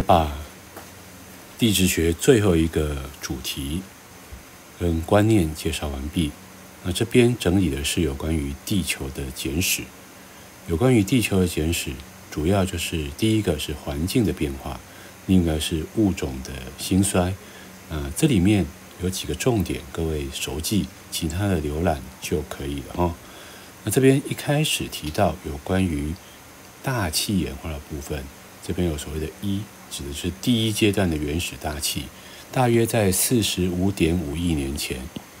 把地质学最后一个主题跟观念介绍完毕。那这边整理的是有关于地球的简史。有关于地球的简史，主要就是第一个是环境的变化，另一个是物种的兴衰。这里面有几个重点，各位熟记，其他的浏览就可以了哦。那这边一开始提到有关于大气演化的部分，这边有所谓的一，指的是第一阶段的原始大气，大约在45.5亿年前。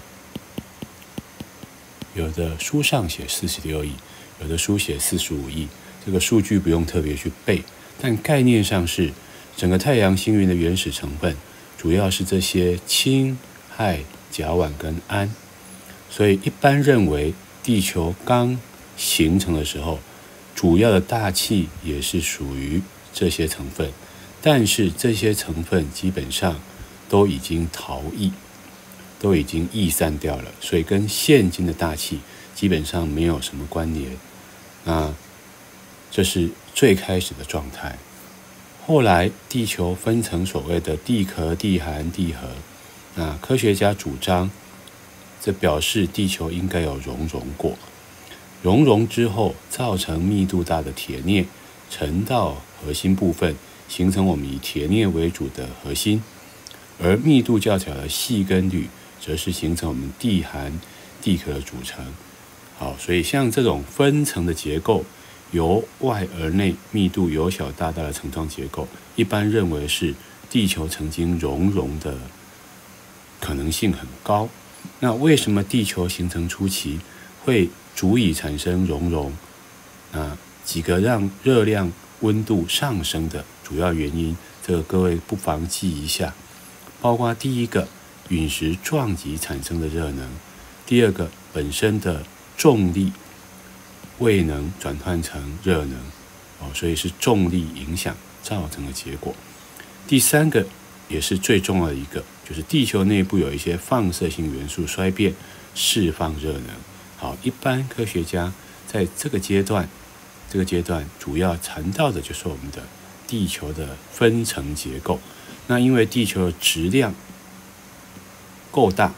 有的书上写46亿，有的书写45亿，这个数据不用特别去背，但概念上是整个太阳星云的原始成分主要是这些氢、氦、甲烷跟氨，所以一般认为地球刚形成的时候，主要的大气也是属于这些成分，但是这些成分基本上都已经逃逸，都已经逸散掉了，所以跟现今的大气基本上没有什么关联。那这是最开始的状态。后来地球分成所谓的地壳、地寒、地核。那科学家主张，这表示地球应该有熔过。熔之后，造成密度大的铁镍沉到核心部分，形成我们以铁镍为主的核心，而密度较小的硒跟铝则是形成我们地寒、地壳的组成。好，所以像这种分层的结构，由外而内密度由小到大的层状结构，一般认为是地球曾经熔的可能性很高。那为什么地球形成初期会足以产生熔？那几个让热量、温度上升的主要原因，这个各位不妨记一下，包括第一个，陨石撞击产生的热能；第二个，本身的重力未能转换成热能，所以是重力影响造成的结果。第三个也是最重要的一个，就是地球内部有一些放射性元素衰变，释放热能。好，一般科学家在这个阶段主要谈到的就是我们的地球的分层结构。那因为地球的质量够大，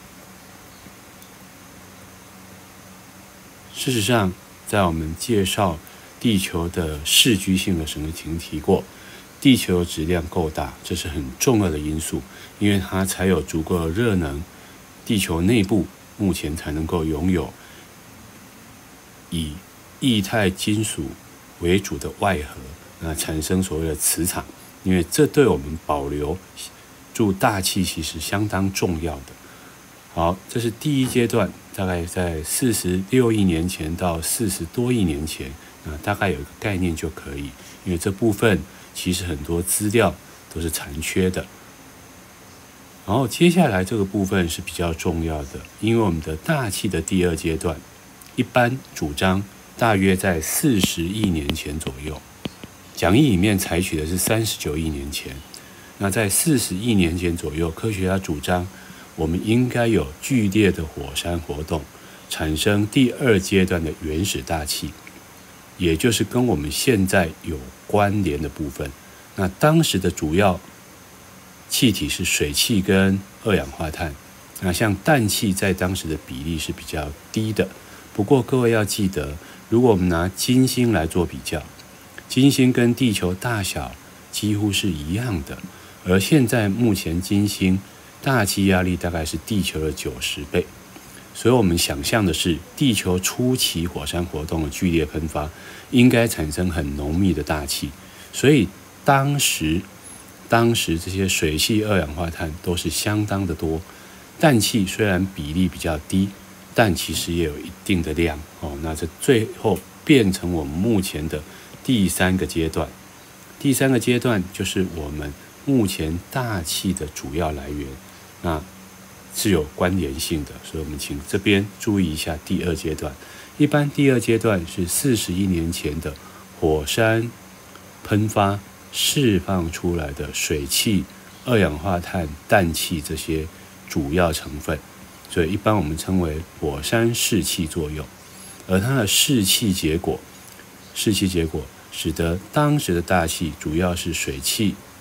事实上在我们介绍地球的视居性的时候曾提过，地球质量够大，这是很重要的因素，因为它才有足够的热能，地球内部目前才能够拥有以液态金属为主的外核，产生所谓的磁场，因为这对我们保留住大气其实相当重要的。好，这是第一阶段，大概在46亿年前到40多亿年前，大概有一个概念就可以，因为这部分其实很多资料都是残缺的。然后接下来这个部分是比较重要的，因为我们的大气的第二阶段，一般主张大约在40亿年前左右，讲义里面采取的是39亿年前。那在40亿年前左右，科学家主张我们应该有剧烈的火山活动，产生第二阶段的原始大气，也就是跟我们现在有关联的部分。那当时的主要气体是水汽跟二氧化碳，那像氮气在当时的比例是比较低的。不过各位要记得，如果我们拿金星来做比较，金星跟地球大小几乎是一样的，而现在目前金星大气压力大概是地球的90倍，所以我们想象的是地球初期火山活动的剧烈喷发应该产生很浓密的大气，所以当时这些水汽、二氧化碳都是相当的多，氮气虽然比例比较低，但其实也有一定的量那这最后变成我们目前的第三个阶段。第三个阶段就是我们目前大气的主要来源，那是有关联性的，所以我们请这边注意一下第二阶段。一般第二阶段是40亿年前的火山喷发释放出来的水汽、二氧化碳、氮气这些主要成分，所以一般我们称为火山释气作用。而它的释气结果使得当时的大气主要是水汽、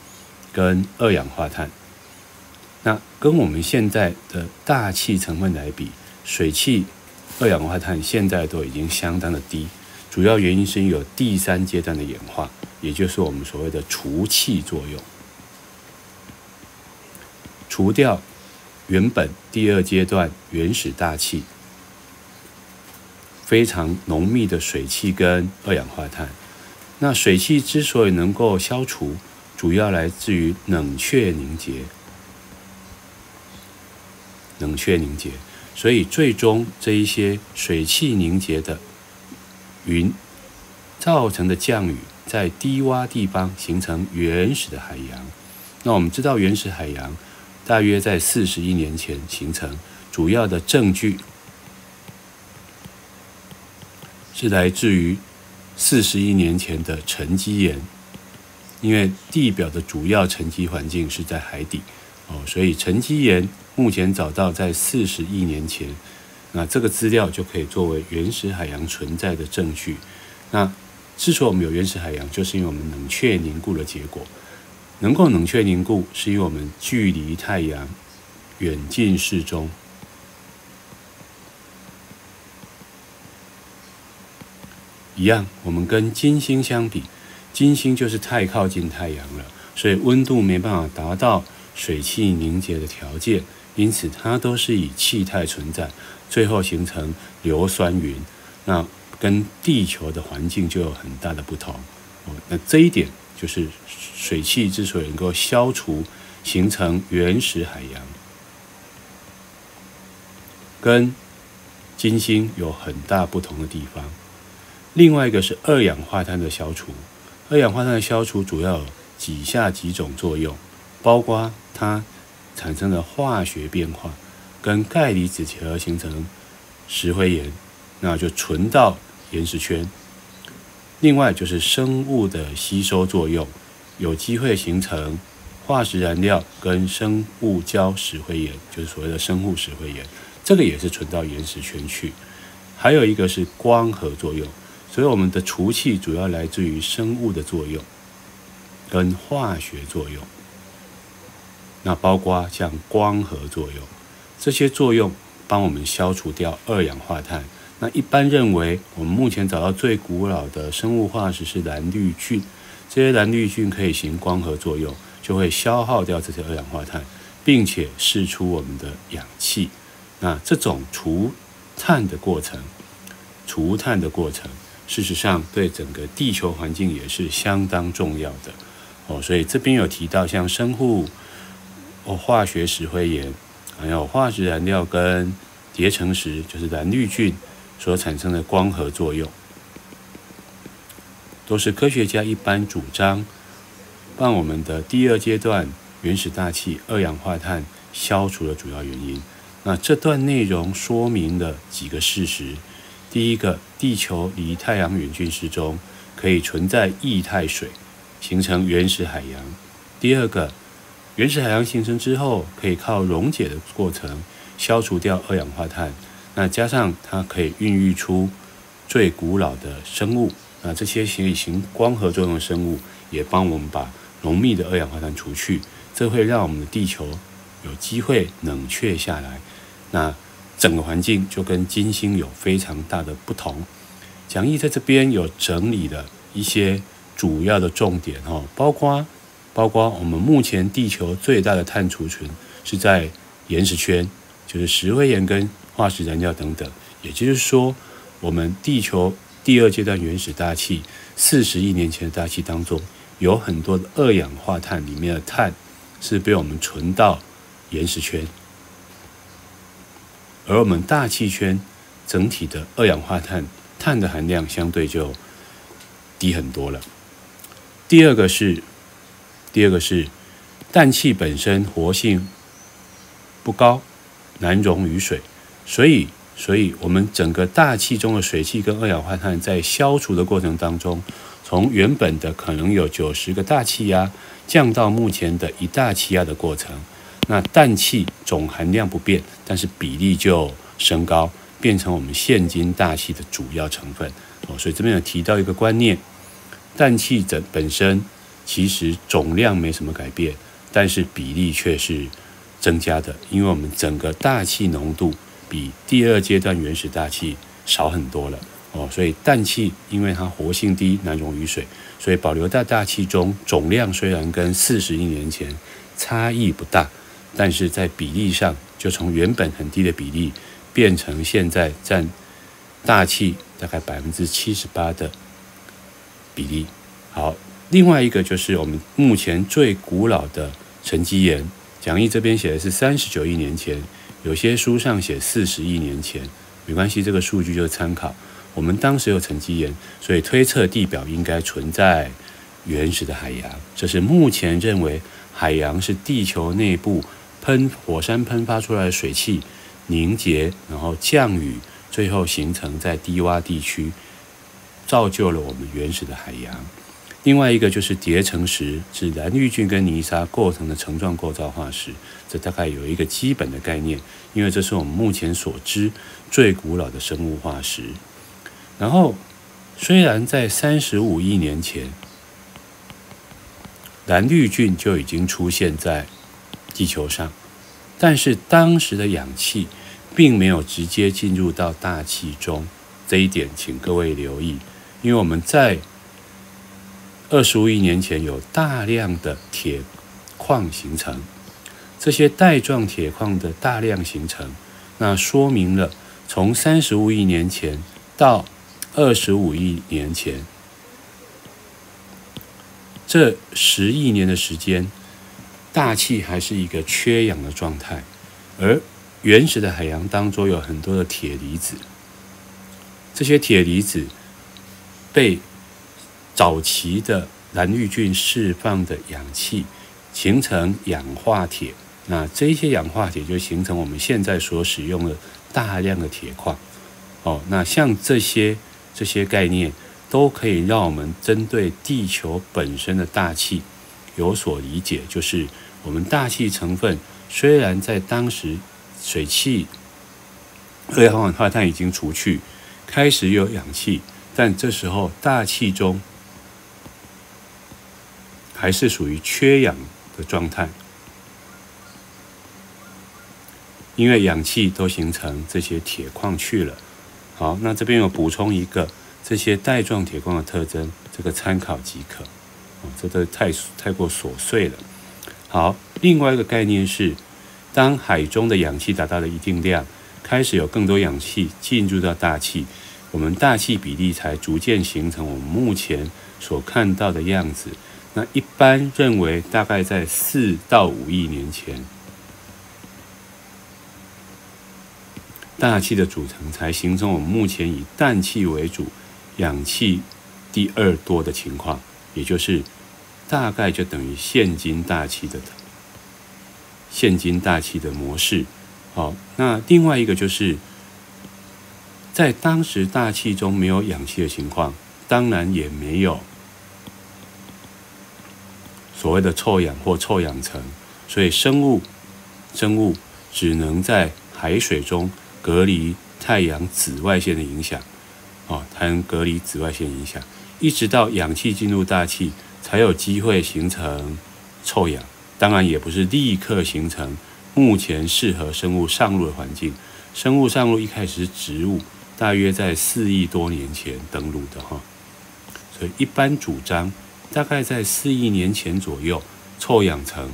跟二氧化碳。那跟我们现在的大气成分来比，水汽、二氧化碳现在都已经相当的低，主要原因是有第三阶段的演化，也就是我们所谓的除气作用，除掉原本第二阶段原始大气非常浓密的水汽跟二氧化碳。那水汽之所以能够消除，主要来自于冷却凝结。所以最终这一些水汽凝结的云造成的降雨，在低洼地方形成原始的海洋。那我们知道原始海洋大约在40亿年前形成，主要的证据是来自于40亿年前的沉积岩，因为地表的主要沉积环境是在海底，所以沉积岩目前找到在40亿年前，那这个资料就可以作为原始海洋存在的证据。那之所以我们有原始海洋，就是因为我们冷却凝固的结果。能够冷却凝固，是因为我们距离太阳远近适中。一样，我们跟金星相比，金星就是太靠近太阳了，所以温度没办法达到水汽凝结的条件，因此它都是以气态存在，最后形成硫酸云。那跟地球的环境就有很大的不同。那这一点就是水汽之所以能够消除，形成原始海洋，跟金星有很大不同的地方。另外一个是二氧化碳的消除，二氧化碳的消除主要有以下几种作用，包括它产生的化学变化，跟钙离子结合形成石灰岩，那就存到岩石圈。另外就是生物的吸收作用，有机会形成化石燃料跟生物礁石灰岩，就是所谓的生物石灰岩，这个也是存到岩石圈去。还有一个是光合作用，所以我们的除气主要来自于生物的作用跟化学作用，那包括像光合作用，这些作用帮我们消除掉二氧化碳。那一般认为，我们目前找到最古老的生物化石是蓝绿菌，这些蓝绿菌可以行光合作用，就会消耗掉这些二氧化碳，并且释出我们的氧气。那这种除碳的过程，事实上对整个地球环境也是相当重要的。所以这边有提到像生物、化学石灰岩，还有化石燃料跟叠层石，就是蓝绿菌所产生的光合作用，都是科学家一般主张让我们的第二阶段原始大气二氧化碳消除的主要原因。那这段内容说明了几个事实：第一个，地球离太阳远近适中，可以存在液态水，形成原始海洋；第二个，原始海洋形成之后，可以靠溶解的过程消除掉二氧化碳，那加上它可以孕育出最古老的生物，那这些行光合作用的生物也帮我们把浓密的二氧化碳除去，这会让我们的地球有机会冷却下来。那整个环境就跟金星有非常大的不同。讲义在这边有整理了一些主要的重点，包括我们目前地球最大的碳储存是在岩石圈，就是石灰岩跟化石燃料等等。也就是说，我们地球第二阶段原始大气40亿年前的大气当中，有很多的二氧化碳里面的碳是被我们存到岩石圈，而我们大气圈整体的二氧化碳的含量相对就低很多了。第二个是氮气本身活性不高，难溶于水，所以我们整个大气中的水汽跟二氧化碳在消除的过程当中，从原本的可能有90个大气压降到目前的1大气压的过程，那氮气总含量不变，但是比例就升高，变成我们现今大气的主要成分。所以这边有提到一个观念，氮气本身其实总量没什么改变， 但是比例却是增加的，因为我们整个大气浓度比第二阶段原始大气少很多了所以氮气因为它活性低，难溶于水，所以保留在大气中总量虽然跟40亿年前差异不大，但是在比例上就从原本很低的比例变成现在占大气大概78%的比例。好，另外一个就是我们目前最古老的沉积岩，讲义这边写的是39亿年前，有些书上写40亿年前，没关系，这个数据就是参考。我们当时有沉积岩，所以推测地表应该存在原始的海洋，这是目前认为海洋是地球内部火山喷发出来的水汽凝结，然后降雨，最后形成在低洼地区，造就了我们原始的海洋。另外一个就是叠层石，是蓝绿菌跟泥沙构成的层状构造化石，这大概有一个基本的概念，因为这是我们目前所知最古老的生物化石。然后虽然在35亿年前蓝绿菌就已经出现在地球上，但是当时的氧气并没有直接进入到大气中，这一点请各位留意，因为我们在25亿年前有大量的铁矿形成，这些带状铁矿的大量形成，那说明了从35亿年前到25亿年前这10亿年的时间，大气还是一个缺氧的状态，而原始的海洋当中有很多的铁离子，这些铁离子被早期的蓝绿菌释放的氧气形成氧化铁，那这些氧化铁就形成我们现在所使用的大量的铁矿那像这些概念都可以让我们针对地球本身的大气有所理解，就是我们大气成分虽然在当时水汽、二氧化碳已经除去，开始有氧气，但这时候大气中还是属于缺氧的状态，因为氧气都形成这些铁矿去了。好，那这边有补充一个这些带状铁矿的特征，这个参考即可这都太过琐碎了。好，另外一个概念是，当海中的氧气达到了一定量，开始有更多氧气进入到大气，我们大气比例才逐渐形成我们目前所看到的样子。那一般认为大概在4到5亿年前，大气的组成才形成我们目前以氮气为主，氧气第二多的情况，也就是大概就等于现今大气的模式。好，那另外一个就是在当时大气中没有氧气的情况，当然也没有所谓的臭氧或臭氧层，所以生物只能在海水中隔离太阳紫外线的影响才能隔离紫外线影响，一直到氧气进入大气才有机会形成臭氧，当然也不是立刻形成目前适合生物上陆的环境。生物上陆一开始是植物，大约在4亿多年前登陆的所以一般主张大概在4亿年前左右，臭氧层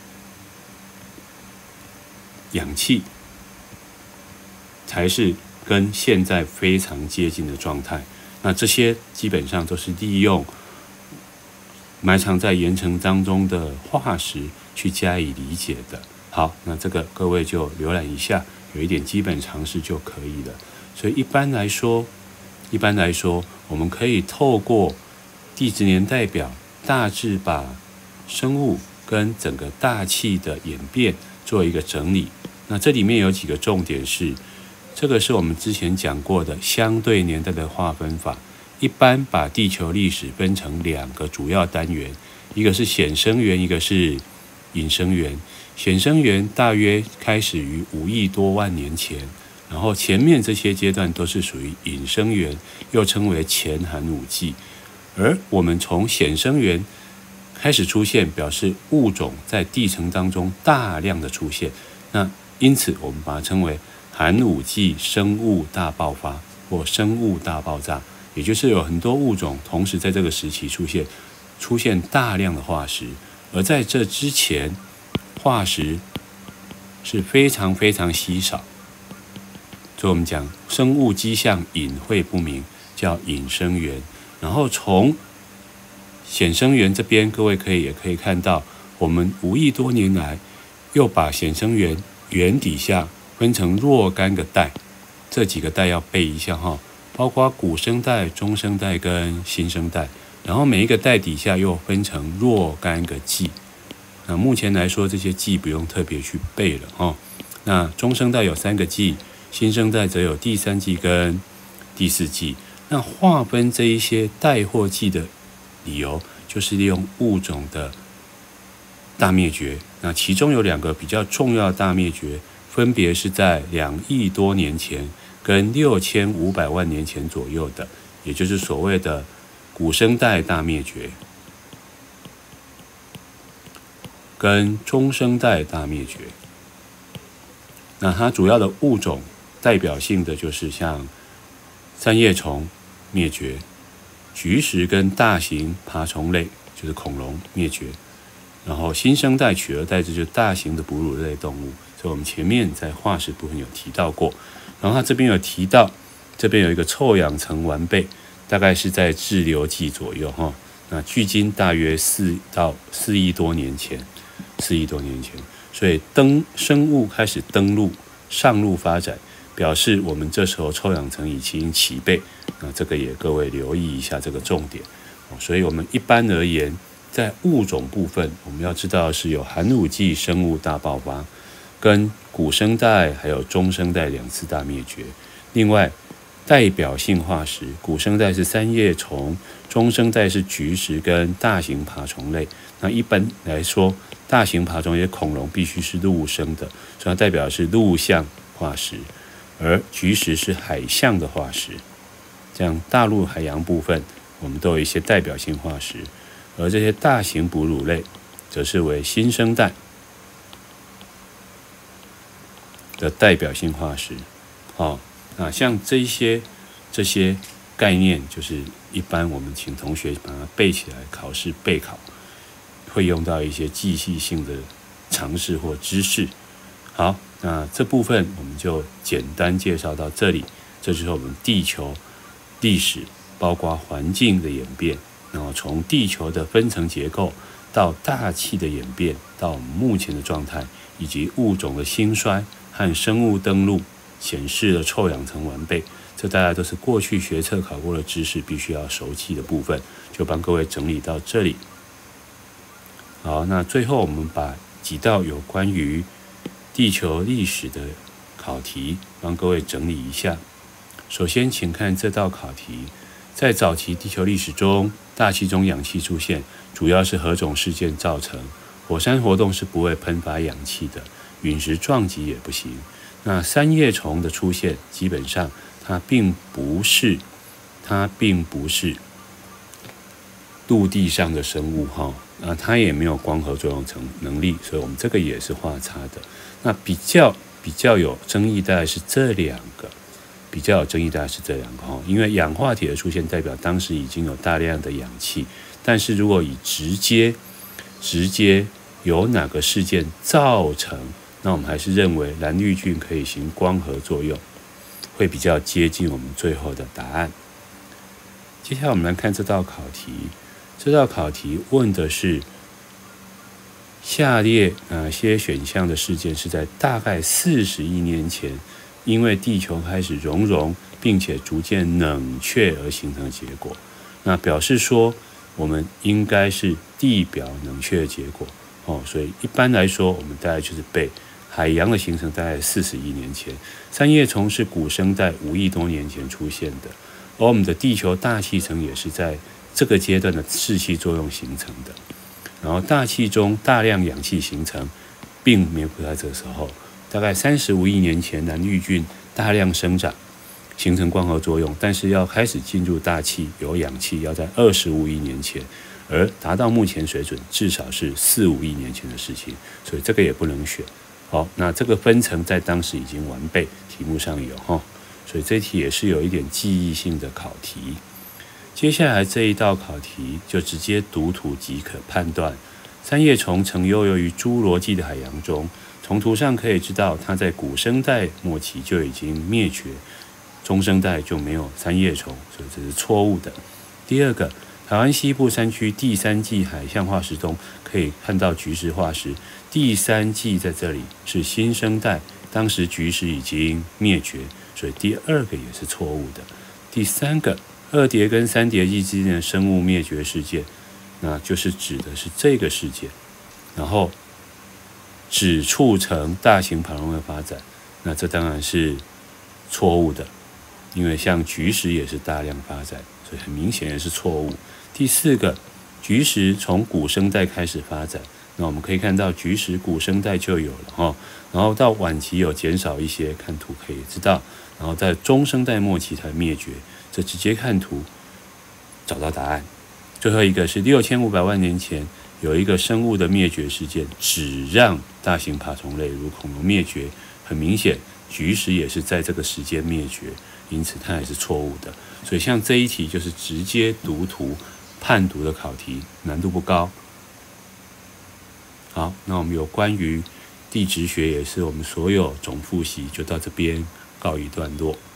氧气才是跟现在非常接近的状态。那这些基本上都是利用埋藏在岩层当中的化石去加以理解的。好，那这个各位就浏览一下，有一点基本常识就可以了。所以一般来说，我们可以透过地质年代表，大致把生物跟整个大气的演变做一个整理。那这里面有几个重点是，这个是我们之前讲过的相对年代的划分法。一般把地球历史分成2个主要单元，一个是显生源，一个是隐生源。显生源大约开始于5亿多万年前，然后前面这些阶段都是属于隐生源，又称为前寒武纪。而我们从显生源开始出现，表示物种在地层当中大量的出现。那因此我们把它称为寒武纪生物大爆发或生物大爆炸，也就是有很多物种同时在这个时期出现大量的化石，而在这之前，化石是非常非常稀少。所以我们讲生物迹象隐晦不明，叫隐生源。然后从显生源这边，各位也可以看到，我们5亿多年来又把显生源源底下分成若干个带，这几个带要背一下哈，包括古生代、中生代跟新生代，然后每一个带底下又分成若干个纪。那目前来说，这些纪不用特别去背了哈。那中生代有3个纪，新生代则有第3纪跟第4纪。那划分这一些带或纪的理由，就是利用物种的大灭绝。那其中有2个比较重要的大灭绝，分别是在2亿多年前跟6500万年前左右的，也就是所谓的古生代大灭绝跟中生代大灭绝。那它主要的物种代表性的就是像三叶虫灭绝，菊石跟大型爬虫类就是恐龙灭绝，然后新生代取而代之就是大型的哺乳类动物。所以我们前面在化石部分有提到过，然后它这边有提到，这边有一个臭氧层完备，大概是在志留纪左右哈。那距今大约4亿多年前，4亿多年前，所以生物开始登陆上陆发展，表示我们这时候臭氧层已经齐备。那这个也各位留意一下这个重点。所以我们一般而言，在物种部分，我们要知道的是有寒武纪生物大爆发，跟古生代还有中生代2次大灭绝。另外，代表性化石，古生代是三叶虫，中生代是菊石跟大型爬虫类。那一般来说，大型爬虫类恐龙必须是陆生的，所以它代表的是陆象化石，而菊石是海象的化石。这样大陆海洋部分，我们都有一些代表性化石，而这些大型哺乳类，则是为新生代的代表性化石。那像这些概念，就是一般我们请同学把它背起来，考试备考会用到一些记忆性的常识或知识。好，那这部分我们就简单介绍到这里。这就是我们地球历史，包括环境的演变，然后从地球的分层结构到大气的演变，到我们目前的状态，以及物种的兴衰和生物登陆，显示了臭氧层完备。这大家都是过去学测考过的知识，必须要熟记的部分，就帮各位整理到这里。好，那最后我们把几道有关于地球历史的考题帮各位整理一下。首先请看这道考题，在早期地球历史中，大气中氧气出现主要是何种事件造成？火山活动是不会喷发氧气的，陨石撞击也不行。那三叶虫的出现，基本上它并不是陆地上的生物它也没有光合作用能力，所以我们这个也是画叉的。那比较有争议大概是这两个，因为氧化铁的出现代表当时已经有大量的氧气，但是如果以直接由哪个事件造成，那我们还是认为蓝绿菌可以行光合作用，会比较接近我们最后的答案。接下来我们来看这道考题，问的是下列哪些选项的事件是在大概40亿年前，因为地球开始熔并且逐渐冷却而形成的结果。那表示说我们应该是地表冷却的结果所以一般来说，我们大概就是背海洋的形成大概40亿年前，三叶虫是古生代5亿多年前出现的，而我们的地球大气层也是在这个阶段的士气作用形成的。然后大气中大量氧气形成，并没有在这个时候，大概35亿年前蓝绿菌大量生长，形成光合作用，但是要开始进入大气有氧气要在25亿年前， 而达到目前水准，至少是4-5亿年前的事情，所以这个也不能选。好，那这个分层在当时已经完备，题目上有哈，所以这题也是有一点记忆性的考题。接下来这一道考题就直接读图即可判断，三叶虫曾悠游于侏罗纪的海洋中，从图上可以知道它在古生代末期就已经灭绝，中生代就没有三叶虫，所以这是错误的。第二个，台湾西部山区第三纪海象化石中可以看到菊石化石，第三纪在这里是新生代，当时菊石已经灭绝，所以第二个也是错误的。第三个，二叠跟三叠纪之间的生物灭绝事件，那就是指的是这个事件，然后只促成大型爬龙的发展，那这当然是错误的，因为像菊石也是大量发展，所以很明显也是错误。第四个，菊石从古生代开始发展，那我们可以看到菊石古生代就有了然后到晚期有减少一些，看图可以知道，然后在中生代末期才灭绝，这直接看图找到答案。最后一个是6500万年前有一个生物的灭绝事件，只让大型爬虫类如恐龙灭绝，很明显菊石也是在这个时间灭绝，因此它也是错误的。所以像这一题就是直接读图判读的考题，难度不高。好，那我们有关于地质学也是我们所有总复习就到这边告一段落。